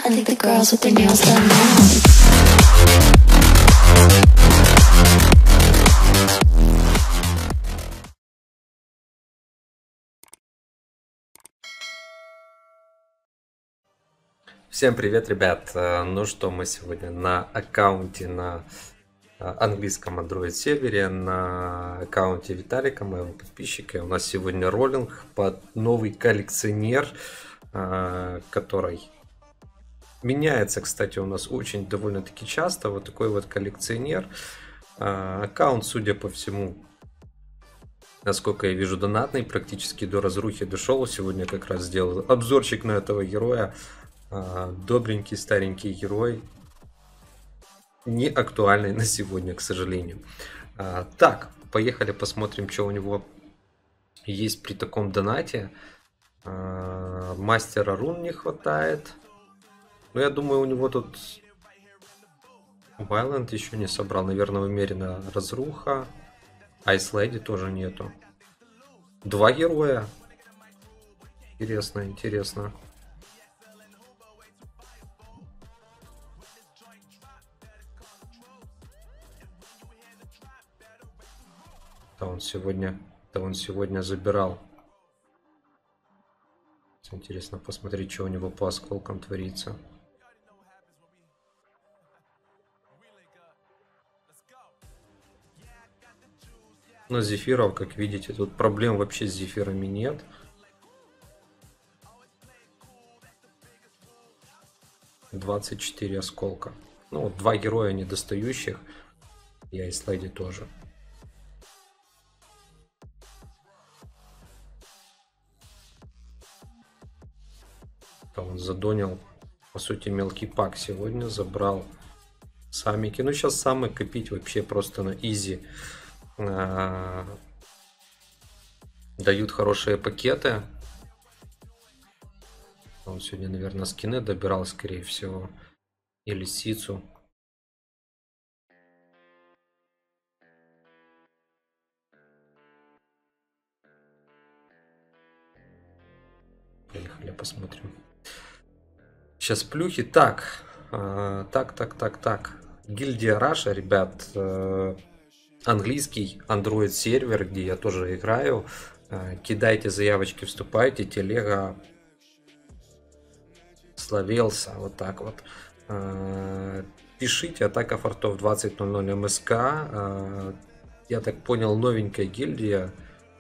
I think the girls with their nails done now. Всем привет, ребят! Ну что, мы сегодня на аккаунте на английском Android сервере, на аккаунте Виталика, моего подписчика. У нас сегодня роллинг под новый коллекционер, который меняется, кстати, у нас очень довольно-таки часто. Вот такой вот коллекционер. Аккаунт, судя по всему, насколько я вижу, донатный, практически до разрухи дошел. Сегодня как раз сделал обзорчик на этого героя. Добренький старенький герой, не актуальный на сегодня, к сожалению. Так, поехали посмотрим, что у него есть при таком донате. Мастера рун не хватает. Но я думаю, у него тут Вайланд еще не собрал. Наверное, умеренно разруха. Ice Lady тоже нету. Два героя. Интересно, интересно. Да он сегодня забирал. Интересно посмотреть, что у него по осколкам творится. Но зефиров, как видите, тут проблем вообще с зефирами нет. $24 осколка. Ну, два героя недостающих. Я и слайди тоже. Он задонил, по сути, мелкий пак сегодня, забрал самики. Ну, сейчас самые копить вообще просто на изи. Дают хорошие пакеты. Он сегодня, наверное, скины добирал, скорее всего. Или сицу. Поехали, посмотрим. Сейчас плюхи. Так. Гильдия Раша, ребят. Английский Android сервер, где я тоже играю. Кидайте заявочки, вступайте. Телега словелся. Вот так вот. Пишите. Атака фортов 20.00 МСК. Я так понял, новенькая гильдия.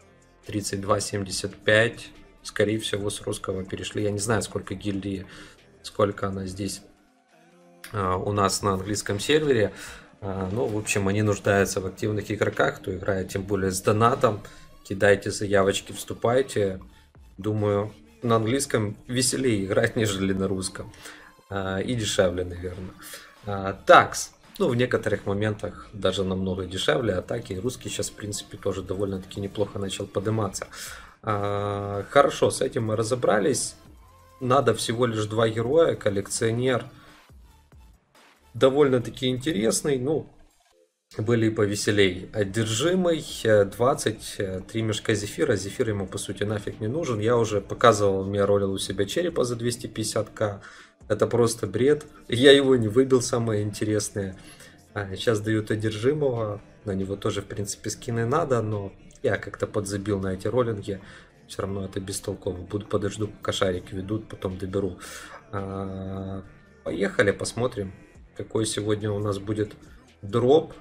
32.75. Скорее всего, с русского перешли. Я не знаю, сколько гильдии, сколько она здесь у нас на английском сервере. Ну, в общем, они нуждаются в активных игроках, кто играет, тем более с донатом. Кидайте заявочки, вступайте. Думаю, на английском веселее играть, нежели на русском. И дешевле, наверное. Такс. Ну, в некоторых моментах даже намного дешевле. Атаки. Русский сейчас, в принципе, тоже довольно-таки неплохо начал подниматься. Хорошо, с этим мы разобрались. Надо всего лишь два героя. Коллекционер довольно-таки интересный. Ну, были и повеселей. Одержимый 23 мешка зефира. Зефир ему, по сути, нафиг не нужен. Я уже показывал, я ролил у себя черепа за 250к. Это просто бред. Я его не выбил, самое интересное. Сейчас дают одержимого. На него тоже, в принципе, скины надо, но я как-то подзабил на эти роллинги. Все равно это бестолково. Подожду, пока шарик ведут, потом доберу. Поехали, посмотрим, какой сегодня у нас будет дроп.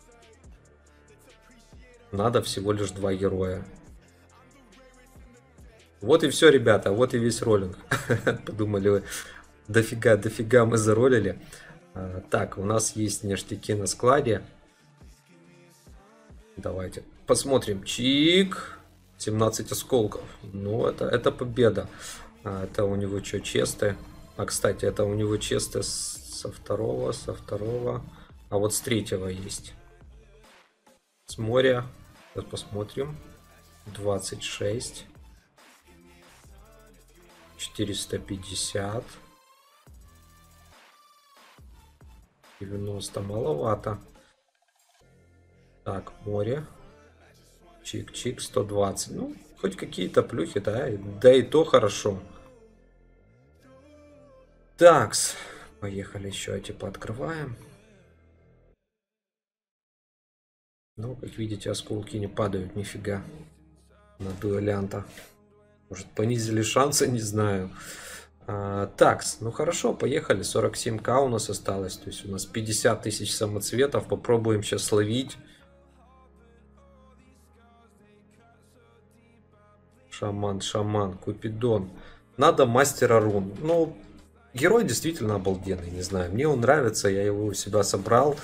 Надо всего лишь два героя. Вот и все, ребята. Вот и весь роллинг. Подумали вы, дофига мы заролили. Так, у нас есть ништяки на складе. Давайте посмотрим. Чик. 17 осколков. Ну, это победа. Это у него что, честы? Кстати, это у него честы со второго. А вот с третьего есть. С моря. Сейчас посмотрим. 26. 450. 90. Маловато. Так, море. Чик-чик, 120. Ну, хоть какие-то плюхи, да? Да и то хорошо. Такс. Поехали еще эти пооткрываем. Ну, как видите, осколки не падают нифига на дуэлянта. Может, понизили шансы, не знаю. Такс, ну хорошо, поехали. 47к у нас осталось. То есть у нас 50 тысяч самоцветов. Попробуем сейчас словить. Шаман, Купидон. Надо мастера рун. Ну, герой действительно обалденный, не знаю. Мне он нравится, я его у себя собрал.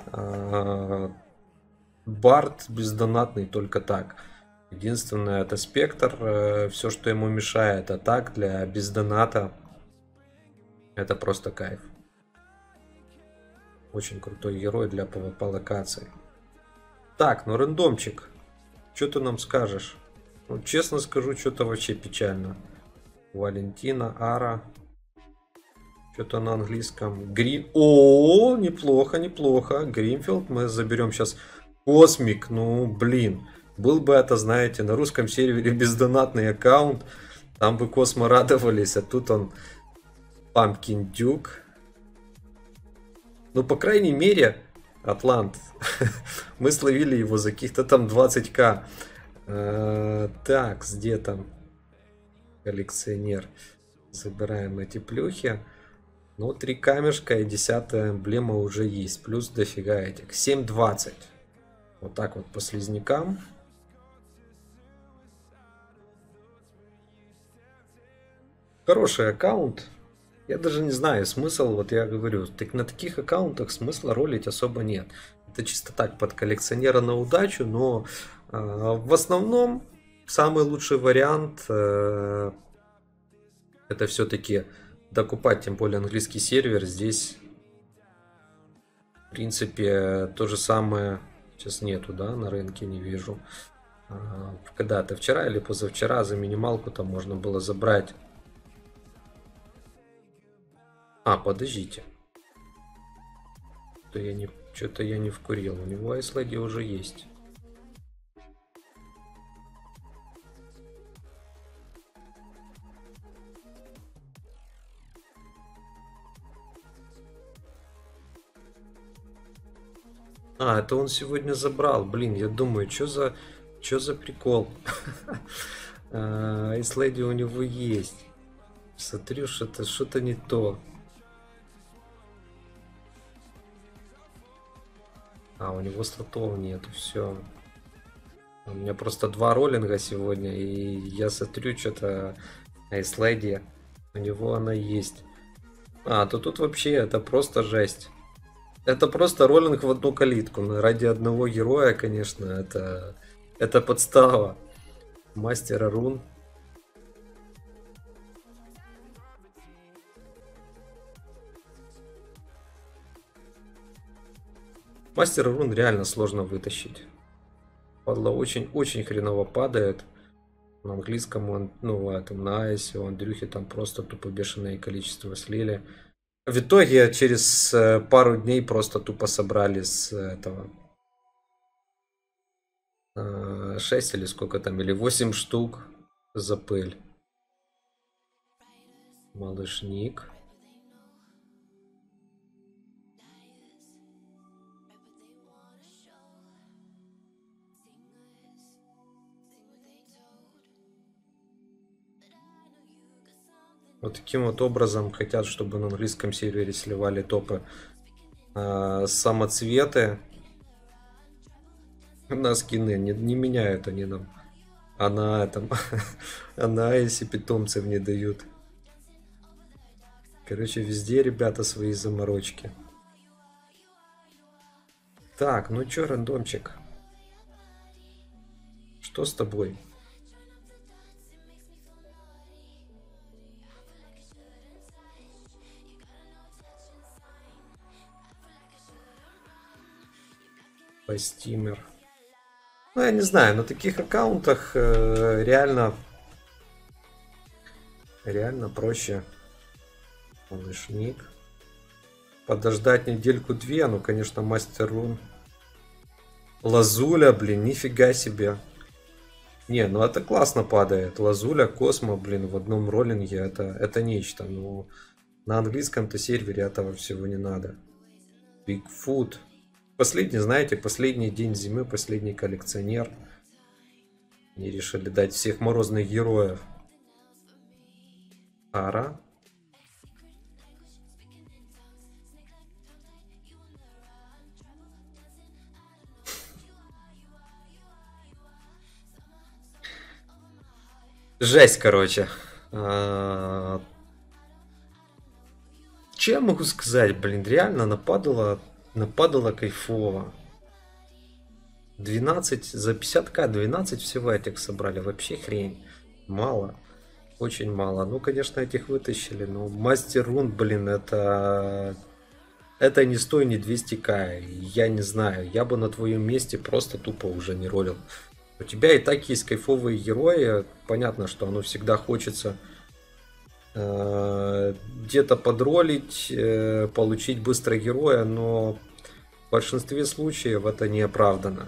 Бард бездонатный только так. Единственное, это спектр. Все, что ему мешает, а так для бездоната это просто кайф. Очень крутой герой для PvP локаций. Так, ну рандомчик. Что ты нам скажешь? Ну, честно скажу, что-то вообще печально. Валентина, Ара. Что-то на английском. О, неплохо, неплохо. Гринфилд. Мы заберем сейчас Космик. Ну, блин. Был бы это, знаете, на русском сервере бездонатный аккаунт. Там бы Космо радовались. А тут он Памкин Дюк. Ну, по крайней мере, Атлант. Мы словили его за каких-то там 20к. Так, где там коллекционер? Забираем эти плюхи. Ну, 3 камешка и 10-я эмблема уже есть. Плюс дофига этих. 7.20. Вот так вот по слизнякам. Хороший аккаунт. Я даже не знаю смысл, вот я говорю, на таких аккаунтах смысла ролить особо нет. Это чисто так, под коллекционера на удачу, но в основном самый лучший вариант это все-таки докупать, тем более английский сервер. Здесь, в принципе, то же самое сейчас нету, да, на рынке не вижу. Когда-то вчера или позавчера за минималку там можно было забрать. Подождите. Что-то я не вкурил. У него айследи уже есть. Это он сегодня забрал. Блин, я думаю, что за прикол? Айследи у него есть. Смотрю, что-то не то. У него слотов нету, все. У меня просто 2 роллинга сегодня, и я смотрю, что-то айследи. У него она есть. То тут вообще это просто жесть. Это просто роллинг в одну калитку. Но ради одного героя, конечно, это подстава. Мастера рун. Мастера рун реально сложно вытащить. Падла очень хреново падает. На английском он, на айсе, у Андрюхи там просто тупо бешеное количество слили. В итоге через пару дней просто тупо собрали с этого 6 или сколько там, или 8 штук за пыль. Малышник. Вот таким вот образом хотят, чтобы на английском сервере сливали топы самоцветы на скины. Не меняют они нам. А на этом, если питомцев не дают. Короче, везде, ребята, свои заморочки. Так, ну чё, рандомчик? Что с тобой? Стимер. Ну, я не знаю, на таких аккаунтах реально проще. Малышник. Подождать недельку-две. Ну, конечно, мастер рун. Лазуля, блин, нифига себе. Не, ну это классно падает. Лазуля, Космо, блин, в одном роллинге это нечто. Ну, На английском-то сервере этого всего не надо. Bigfoot. Последний, знаете, последний день зимы, последний коллекционер. Они решили дать всех морозных героев. Ара. Жесть, короче. Что я могу сказать? Блин, реально нападало кайфово. 12 за 50к, 12 всего этих собрали. Вообще хрень. Мало. Очень мало. Ну, конечно, этих вытащили. Но мастер рун, блин, это не 100, не 200к. Я не знаю. Я бы на твоем месте просто тупо уже не ролил. У тебя и так есть кайфовые герои. Понятно, что оно всегда хочется где-то подролить, получить быстро героя, но в большинстве случаев это не оправдано.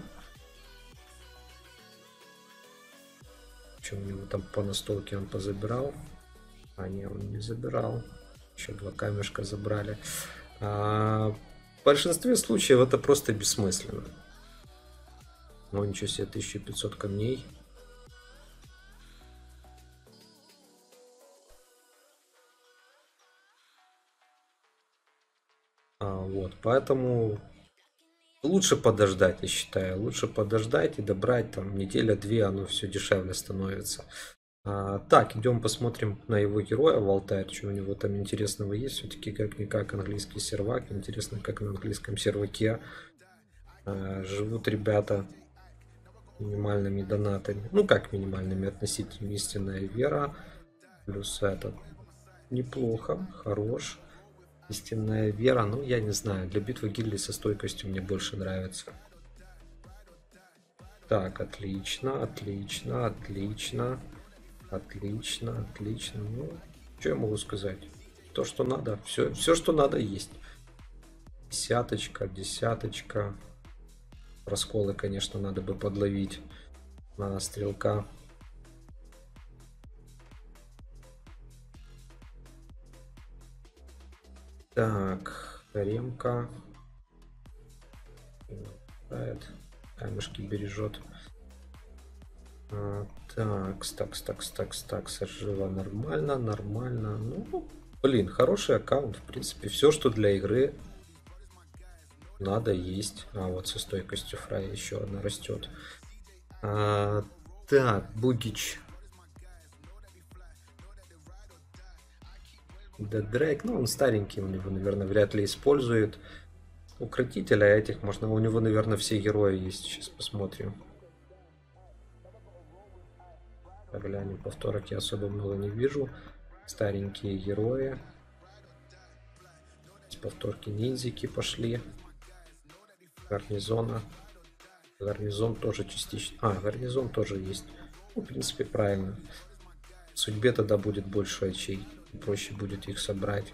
Что у него там по настолке он позабирал? А не, он не забирал. Еще 2 камешка забрали. В большинстве случаев это просто бессмысленно. Ну ничего себе, 1500 камней. Вот, поэтому лучше подождать, я считаю. Лучше подождать и добрать там неделя-две, оно все дешевле становится. Так, идем посмотрим на его героя в алтарь, что у него там интересного есть. Все-таки как-никак английский сервак. Интересно, как на английском серваке живут ребята минимальными донатами. Ну, как минимальными, относительно истинная вера. Плюс этот неплохо, хорош. Истинная вера, ну я не знаю, для битвы гильдии со стойкостью мне больше нравится. Так, отлично, отлично, отлично, отлично, отлично. Ну, что я могу сказать? То, что надо, все, что надо есть. Десяточка, десяточка. Расколы, конечно, надо бы подловить на стрелка. Так, ремка. Камешки бережет. Так, сожила нормально, нормально. Ну, блин, хороший аккаунт. В принципе, все, что для игры надо есть. Вот со стойкостью Фрая еще одна растет. Так, Бугич. Дрейк, ну он старенький, у него, наверное, вряд ли использует укротителя этих. Можно, у него, наверное, все герои есть. Сейчас посмотрим. Глянем, повторок я особо много не вижу. Старенькие герои. С повторки ниндзяки пошли. Гарнизона. Гарнизон тоже частично. Гарнизон тоже есть. Ну, в принципе, правильно. В судьбе тогда будет больше очей. Проще будет их собрать.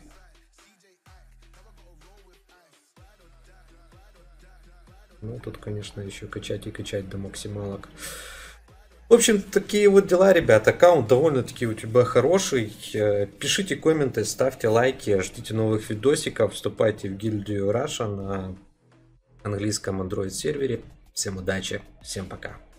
Ну, тут, конечно, еще качать и качать до максималок. В общем, такие вот дела, ребят. Аккаунт довольно-таки у тебя хороший. Пишите комменты, ставьте лайки, ждите новых видосиков. Вступайте в гильдию Russia на английском Android сервере. Всем удачи, всем пока.